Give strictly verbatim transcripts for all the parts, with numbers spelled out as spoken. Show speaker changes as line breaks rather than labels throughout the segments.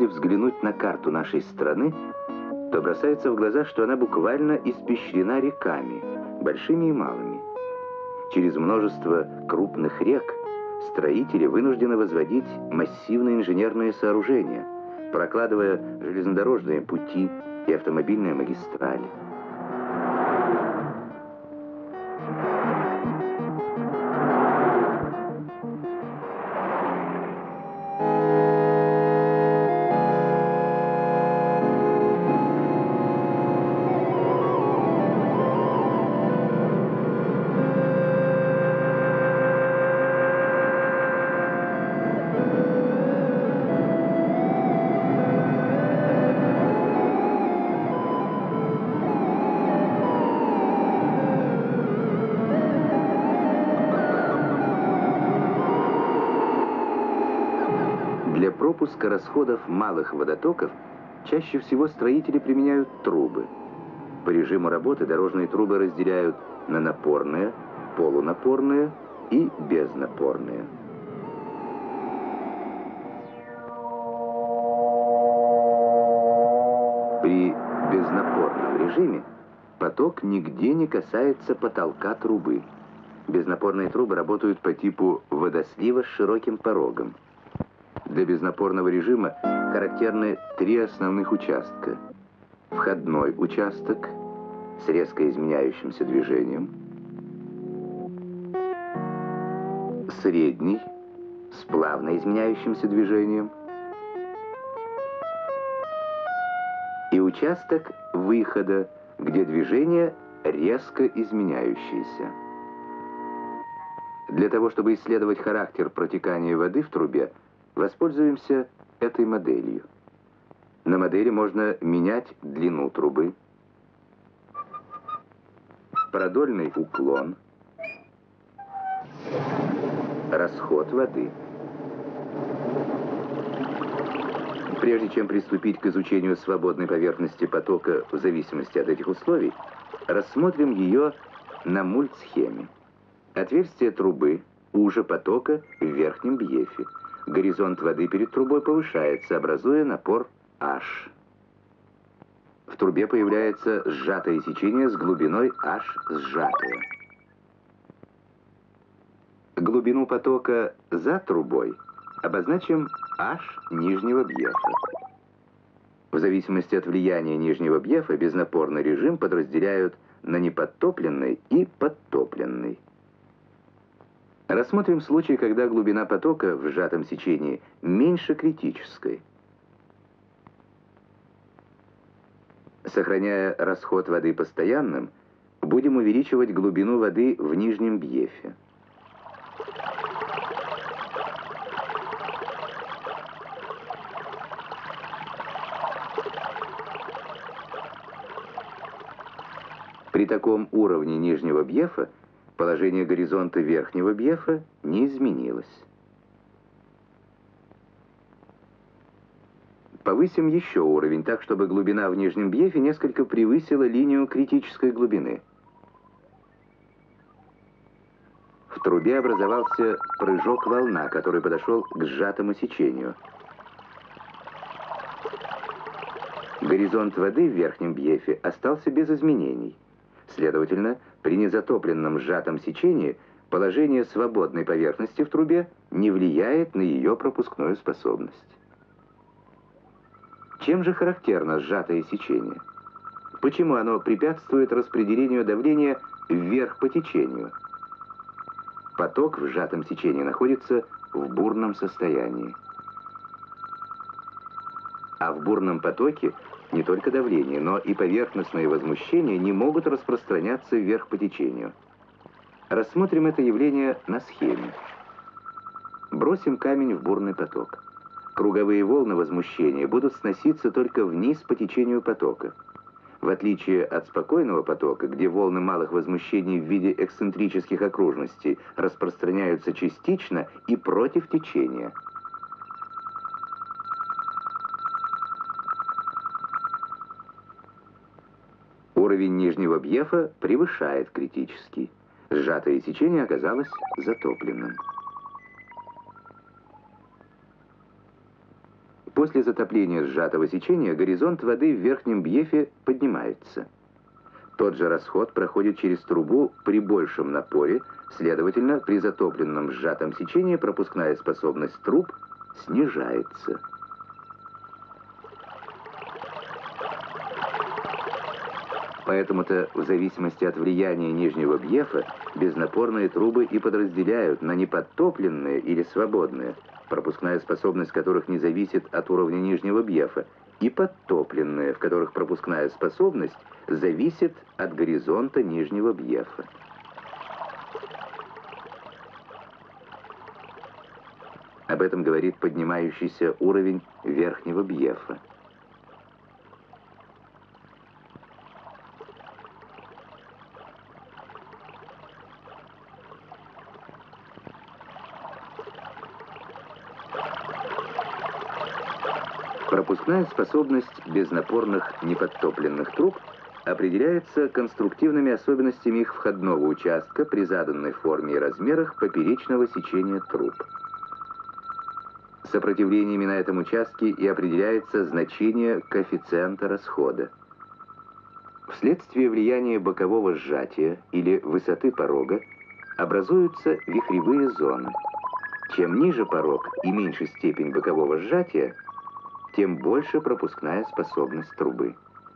взглянуть на карту нашей страны, то бросается в глаза, что она буквально испещрена реками, большими и малыми. Через множество крупных рек строители вынуждены возводить массивные инженерные сооружения, прокладывая железнодорожные пути и автомобильные магистрали. Для пропуска расходов малых водотоков чаще всего строители применяют трубы. По режиму работы дорожные трубы разделяют на напорные, полунапорные и безнапорные. При безнапорном режиме поток нигде не касается потолка трубы. Безнапорные трубы работают по типу водослива с широким порогом. Для безнапорного режима характерны три основных участка. Входной участок с резко изменяющимся движением, средний с плавно изменяющимся движением и участок выхода, где движение резко изменяющееся. Для того, чтобы исследовать характер протекания воды в трубе, воспользуемся этой моделью. На модели можно менять длину трубы, продольный уклон, расход воды. Прежде чем приступить к изучению свободной поверхности потока в зависимости от этих условий, рассмотрим ее на мультсхеме. Отверстие трубы уже потока в верхнем бьефе. Горизонт воды перед трубой повышается, образуя напор H. В трубе появляется сжатое сечение с глубиной H сжатое. Глубину потока за трубой обозначим H нижнего бьефа. В зависимости от влияния нижнего бьефа безнапорный режим подразделяют на неподтопленный и подтопленный. Рассмотрим случай, когда глубина потока в сжатом сечении меньше критической. Сохраняя расход воды постоянным, будем увеличивать глубину воды в нижнем бьефе. При таком уровне нижнего бьефа положение горизонта верхнего бьефа не изменилось. Повысим еще уровень так, чтобы глубина в нижнем бьефе несколько превысила линию критической глубины. В трубе образовался прыжок-волна, который подошел к сжатому сечению. Горизонт воды в верхнем бьефе остался без изменений. Следовательно, при незатопленном сжатом сечении положение свободной поверхности в трубе не влияет на ее пропускную способность. Чем же характерно сжатое сечение? Почему оно препятствует распределению давления вверх по течению? Поток в сжатом сечении находится в бурном состоянии. А в бурном потоке не только давление, но и поверхностные возмущения не могут распространяться вверх по течению. Рассмотрим это явление на схеме. Бросим камень в бурный поток. Круговые волны возмущения будут сноситься только вниз по течению потока. В отличие от спокойного потока, где волны малых возмущений в виде эксцентрических окружностей распространяются частично и против течения. Уровень нижнего бьефа превышает критический. Сжатое сечение оказалось затопленным. После затопления сжатого сечения горизонт воды в верхнем бьефе поднимается. Тот же расход проходит через трубу при большем напоре, следовательно, при затопленном сжатом сечении пропускная способность труб снижается. Поэтому-то в зависимости от влияния нижнего бьефа безнапорные трубы и подразделяют на неподтопленные или свободные, пропускная способность которых не зависит от уровня нижнего бьефа, и подтопленные, в которых пропускная способность зависит от горизонта нижнего бьефа. Об этом говорит поднимающийся уровень верхнего бьефа. Пропускная способность безнапорных неподтопленных труб определяется конструктивными особенностями их входного участка при заданной форме и размерах поперечного сечения труб. Сопротивлениями на этом участке и определяется значение коэффициента расхода. Вследствие влияния бокового сжатия или высоты порога образуются вихревые зоны. Чем ниже порог и меньше степень бокового сжатия, тем больше пропускная способность трубы.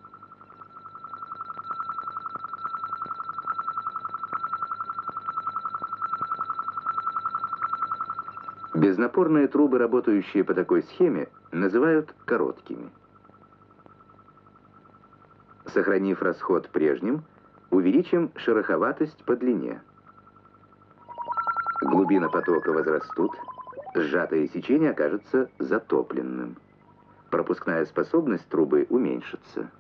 Безнапорные трубы, работающие по такой схеме, называют короткими. Сохранив расход прежним, увеличим шероховатость по длине. Глубина потока возрастут, сжатое сечение окажется затопленным. Пропускная способность трубы уменьшится.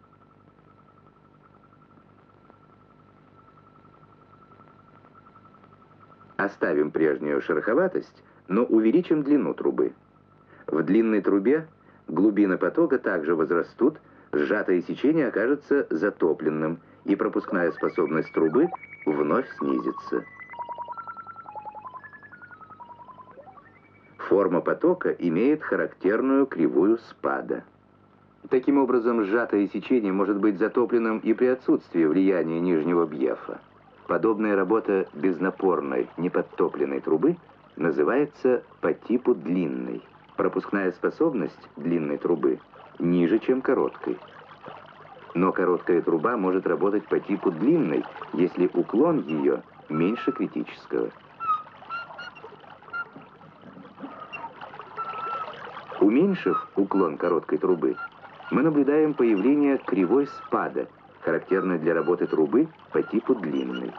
Оставим прежнюю шероховатость, но увеличим длину трубы. В длинной трубе глубины потока также возрастут, сжатое сечение окажется затопленным, и пропускная способность трубы вновь снизится. Форма потока имеет характерную кривую спада. Таким образом, сжатое сечение может быть затопленным и при отсутствии влияния нижнего бьефа. Подобная работа безнапорной, неподтопленной трубы называется по типу длинной. Пропускная способность длинной трубы ниже, чем короткой. Но короткая труба может работать по типу длинной, если уклон ее меньше критического. Уменьшив уклон короткой трубы, мы наблюдаем появление кривой спада, характерной для работы трубы по типу длинной.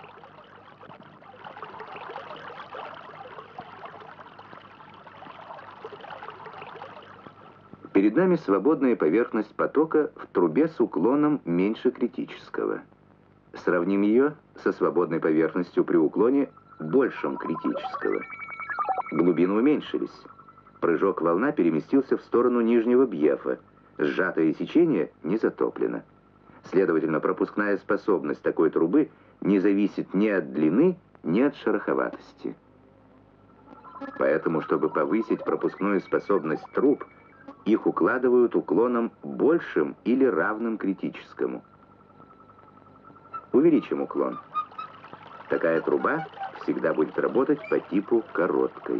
Перед нами свободная поверхность потока в трубе с уклоном меньше критического. Сравним ее со свободной поверхностью при уклоне большим критического. Глубины уменьшились. Прыжок волна переместился в сторону нижнего бьефа. Сжатое сечение не затоплено. Следовательно, пропускная способность такой трубы не зависит ни от длины, ни от шероховатости. Поэтому, чтобы повысить пропускную способность труб, их укладывают уклоном большим или равным критическому. Увеличим уклон. Такая труба всегда будет работать по типу короткой.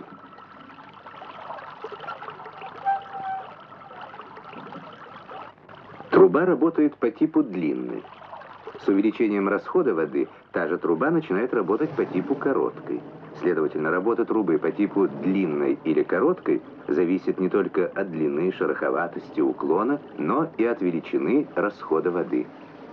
Труба работает по типу длинной. С увеличением расхода воды та же труба начинает работать по типу короткой. Следовательно, работа трубы по типу длинной или короткой зависит не только от длины, шероховатости, уклона, но и от величины расхода воды.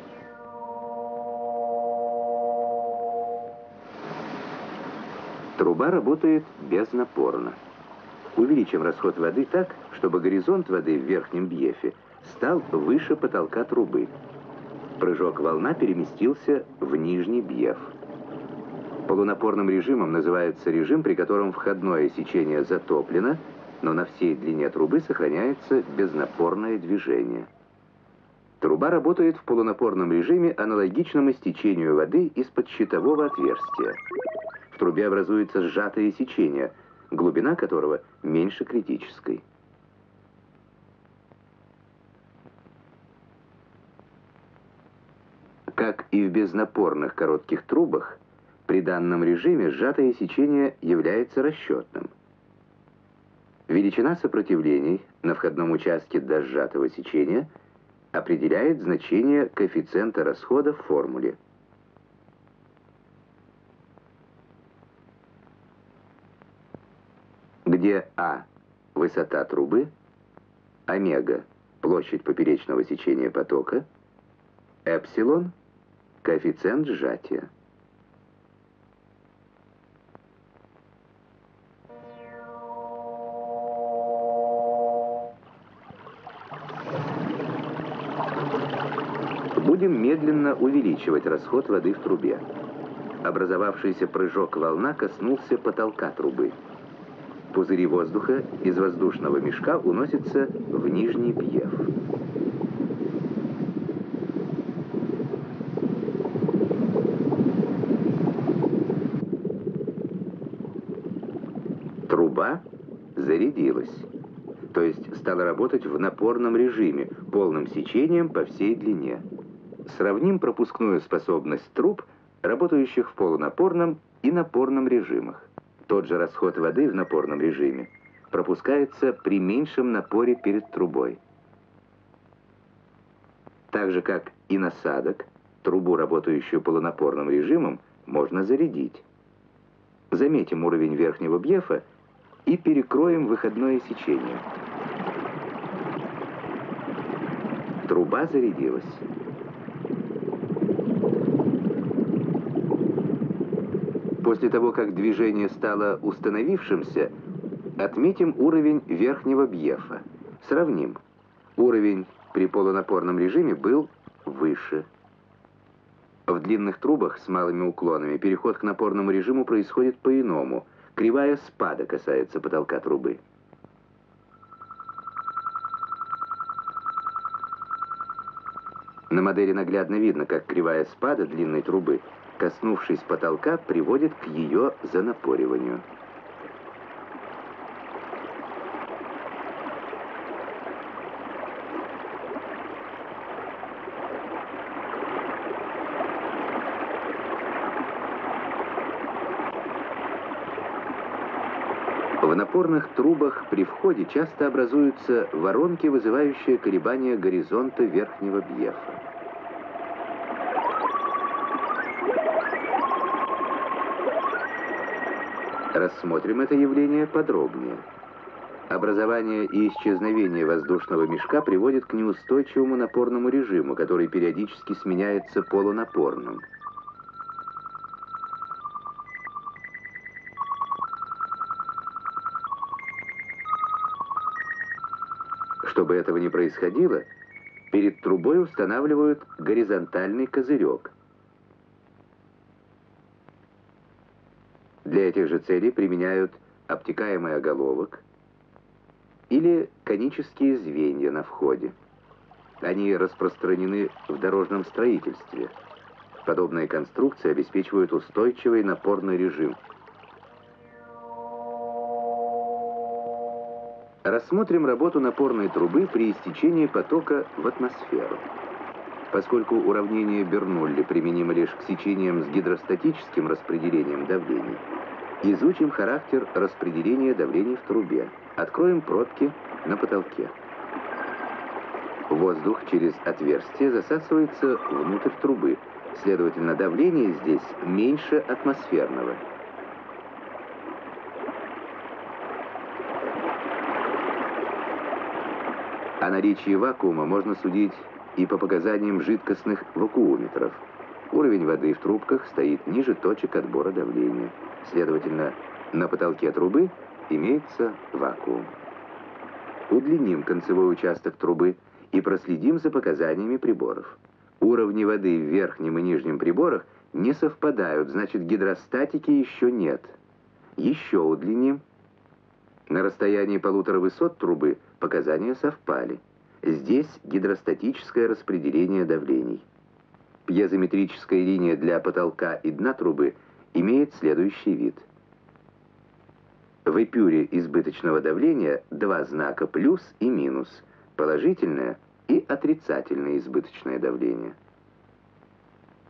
Труба работает безнапорно. Увеличим расход воды так, чтобы горизонт воды в верхнем бьефе стал выше потолка трубы. Прыжок волна переместился в нижний бьеф. Полунапорным режимом называется режим, при котором входное сечение затоплено, но на всей длине трубы сохраняется безнапорное движение. Труба работает в полунапорном режиме, аналогичном истечению воды из-под щитового отверстия. В трубе образуется сжатое сечение, глубина которого меньше критической. Как и в безнапорных коротких трубах, при данном режиме сжатое сечение является расчетным. Величина сопротивлений на входном участке до сжатого сечения определяет значение коэффициента расхода в формуле. Где А – высота трубы, омега – площадь поперечного сечения потока, эпсилон – коэффициент сжатия. Будем медленно увеличивать расход воды в трубе. Образовавшийся прыжок волна коснулся потолка трубы. Пузыри воздуха из воздушного мешка уносятся в нижний бьеф. Труба зарядилась, то есть стала работать в напорном режиме, полным сечением по всей длине. Сравним пропускную способность труб, работающих в полунапорном и напорном режимах. Тот же расход воды в напорном режиме пропускается при меньшем напоре перед трубой. Так же, как и насадок, трубу, работающую полунапорным режимом, можно зарядить. Заметим уровень верхнего бьефа и перекроем выходное сечение. Труба зарядилась. После того, как движение стало установившимся, отметим уровень верхнего бьефа. Сравним. Уровень при полунапорном режиме был выше. В длинных трубах с малыми уклонами переход к напорному режиму происходит по-иному. Кривая спада касается потолка трубы. На модели наглядно видно, как кривая спада длинной трубы, коснувшись потолка, приводит к ее занапориванию. В напорных трубах при входе часто образуются воронки, вызывающие колебания горизонта верхнего бьефа. Рассмотрим это явление подробнее. Образование и исчезновение воздушного мешка приводит к неустойчивому напорному режиму, который периодически сменяется полунапорным. Чтобы этого не происходило, перед трубой устанавливают горизонтальный козырек. Для этих же целей применяют обтекаемый оголовок или конические звенья на входе. Они распространены в дорожном строительстве. Подобные конструкции обеспечивают устойчивый напорный режим. Рассмотрим работу напорной трубы при истечении потока в атмосферу. Поскольку уравнение Бернулли применимо лишь к сечениям с гидростатическим распределением давлений, изучим характер распределения давлений в трубе. Откроем пробки на потолке. Воздух через отверстие засасывается внутрь трубы, следовательно, давление здесь меньше атмосферного. О наличии вакуума можно судить и по показаниям жидкостных вакууметров. Уровень воды в трубках стоит ниже точек отбора давления. Следовательно, на потолке трубы имеется вакуум. Удлиним концевой участок трубы и проследим за показаниями приборов. Уровни воды в верхнем и нижнем приборах не совпадают, значит, гидростатики еще нет. Еще удлиним. На расстоянии полутора высот трубы показания совпали. Здесь гидростатическое распределение давлений. Пьезометрическая линия для потолка и дна трубы имеет следующий вид. В эпюре избыточного давления два знака плюс и минус, положительное и отрицательное избыточное давление.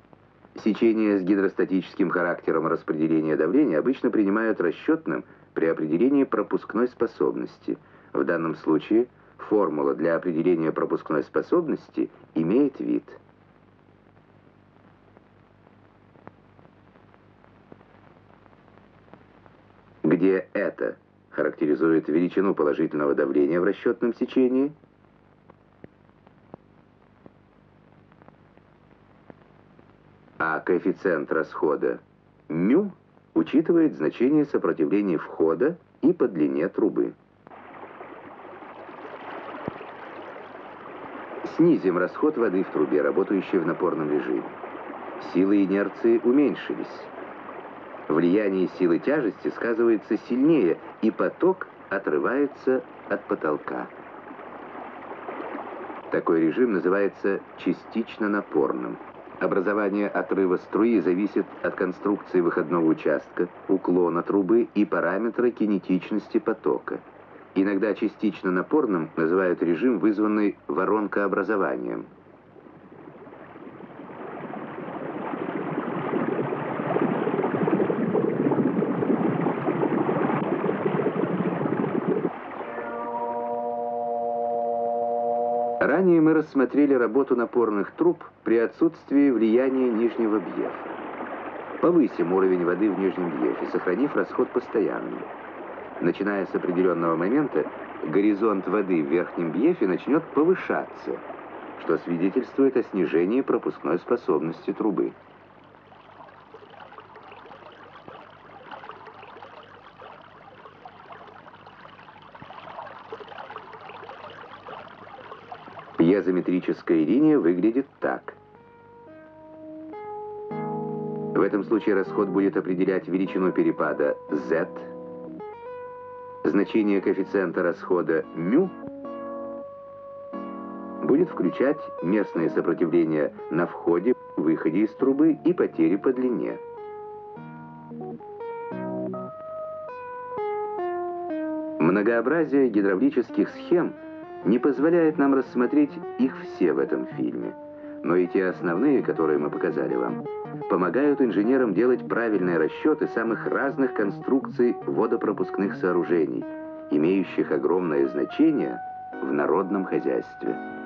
Сечение с гидростатическим характером распределения давления обычно принимают расчетным при определении пропускной способности. В данном случае формула для определения пропускной способности имеет вид. Где это характеризует величину положительного давления в расчетном сечении, а коэффициент расхода μ учитывает значение сопротивления входа и по длине трубы. Снизим расход воды в трубе, работающей в напорном режиме. Силы инерции уменьшились. Влияние силы тяжести сказывается сильнее, и поток отрывается от потолка. Такой режим называется частично напорным. Образование отрыва струи зависит от конструкции выходного участка, уклона трубы и параметра кинетичности потока. Иногда частично напорным называют режим, вызванный воронкообразованием. Ранее мы рассмотрели работу напорных труб при отсутствии влияния нижнего бьефа. Повысим уровень воды в нижнем бьефе, сохранив расход постоянным. Начиная с определенного момента, горизонт воды в верхнем бьефе начнет повышаться, что свидетельствует о снижении пропускной способности трубы. Пьезометрическая линия выглядит так. В этом случае расход будет определять величину перепада Z, значение коэффициента расхода μ будет включать местное сопротивление на входе, выходе из трубы и потери по длине. Многообразие гидравлических схем не позволяет нам рассмотреть их все в этом фильме, но и те основные, которые мы показали вам, помогают инженерам делать правильные расчеты самых разных конструкций водопропускных сооружений, имеющих огромное значение в народном хозяйстве.